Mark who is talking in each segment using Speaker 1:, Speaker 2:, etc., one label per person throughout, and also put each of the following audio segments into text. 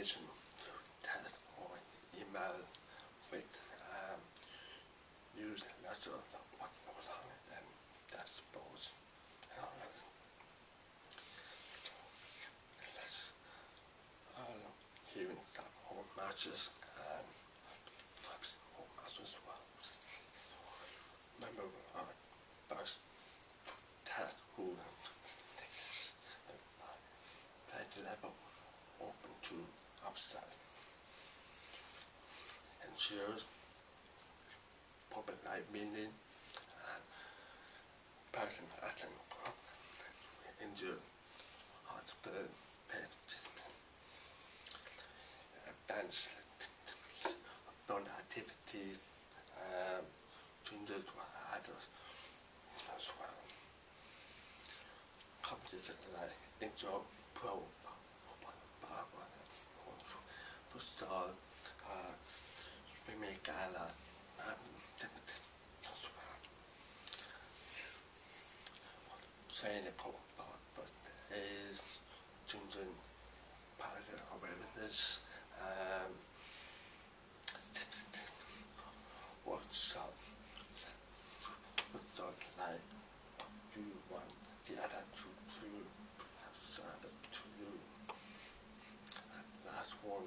Speaker 1: information through text or email with use lots of what goes on and dashboards and all that. Let's hearing stuff home matches and home matches as well. Remember first test who at level open to upside and shows public light meaning and person acting injured hospital advanced non-activity changes to others as well. Competition like enjoy pro football, swimming gala, as well. Cynical but is changing public awareness, workshop like you want the other to serve to you. And last one,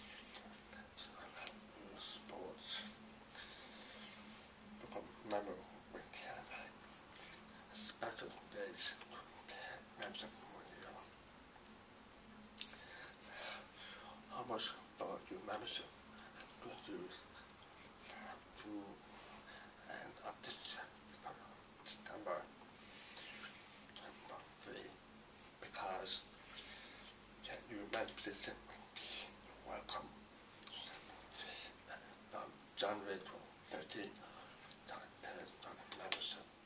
Speaker 1: sports. Become member with special days members of how much about your membership could you to and up to September 3 because you membership welcome from January 13 membership.